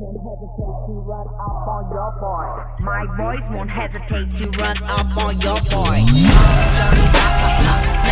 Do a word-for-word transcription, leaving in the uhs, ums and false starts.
won't hesitate to run up on your boy. My boys won't hesitate to run up on your boy.